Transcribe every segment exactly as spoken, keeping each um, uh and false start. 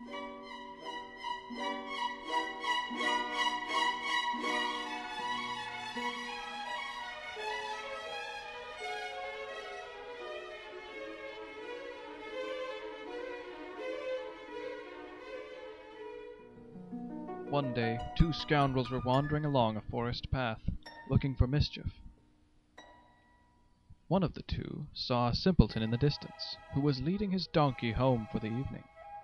One day, two scoundrels were wandering along a forest path, looking for mischief. One of the two saw a simpleton in the distance, who was leading his donkey home for the evening.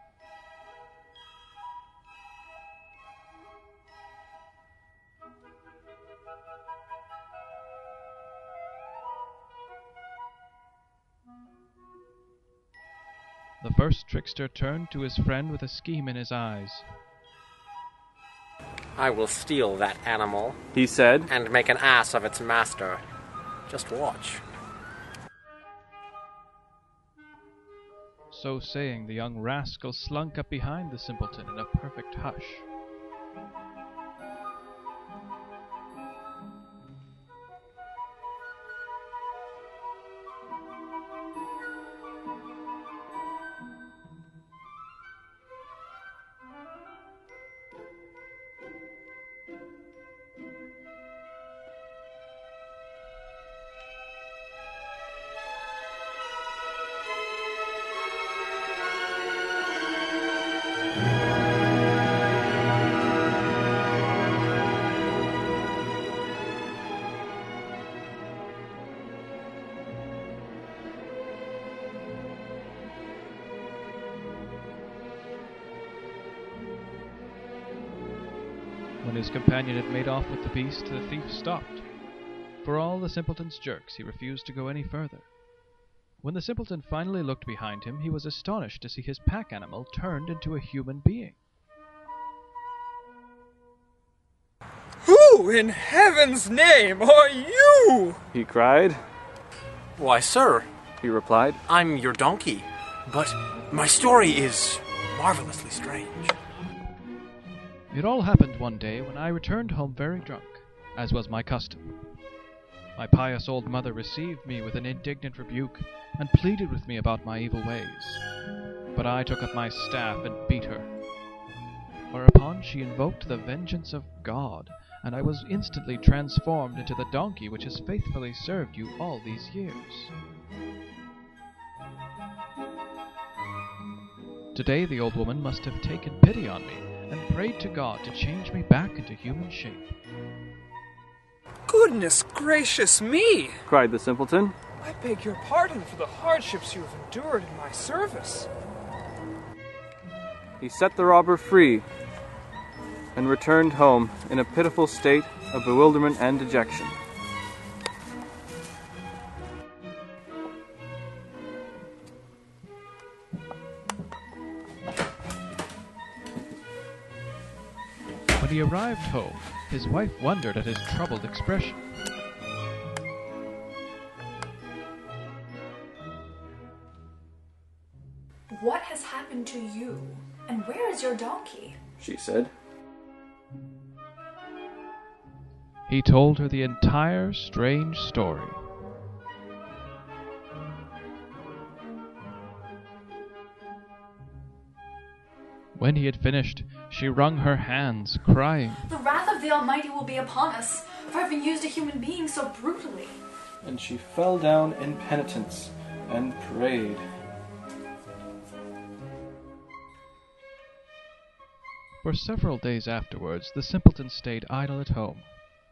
The first trickster turned to his friend with a scheme in his eyes. "I will steal that animal," he said, "and make an ass of its master. Just watch." So saying, the young rascal slunk up behind the simpleton in a perfect hush. When his companion had made off with the beast, the thief stopped. For all the simpleton's jerks, he refused to go any further. When the simpleton finally looked behind him, he was astonished to see his pack animal turned into a human being. "Who in heaven's name are you?" he cried. "Why, sir," he replied, "I'm your donkey, but my story is marvelously strange." It all happened one day when I returned home very drunk, as was my custom. My pious old mother received me with an indignant rebuke, and pleaded with me about my evil ways. But I took up my staff and beat her. Whereupon she invoked the vengeance of God, and I was instantly transformed into the donkey which has faithfully served you all these years. Today the old woman must have taken pity on me, and prayed to God to change me back into human shape. "Goodness gracious me!" cried the simpleton. "I beg your pardon for the hardships you have endured in my service." He set the robber free and returned home in a pitiful state of bewilderment and dejection. When he arrived home, his wife wondered at his troubled expression. "What has happened to you? And where is your donkey?" she said. He told her the entire strange story. When he had finished, she wrung her hands, crying, "The wrath of the Almighty will be upon us for having used a human being so brutally." And she fell down in penitence and prayed. For several days afterwards, the simpleton stayed idle at home.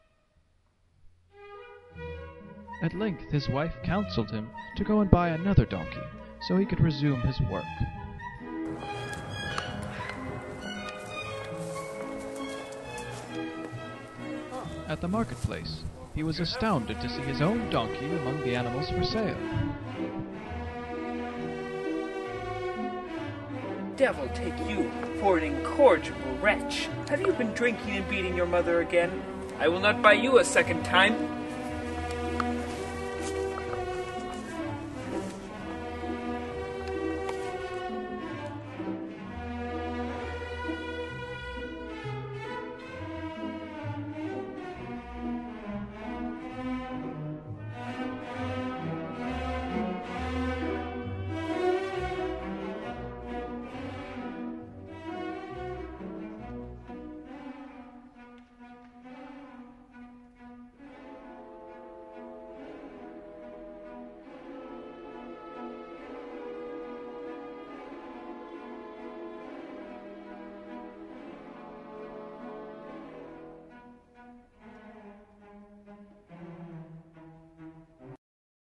At length his wife counseled him to go and buy another donkey, so he could resume his work. At the marketplace, he was astounded to see his own donkey among the animals for sale. "Devil take you for an incorrigible wretch. Have you been drinking and beating your mother again? I will not buy you a second time.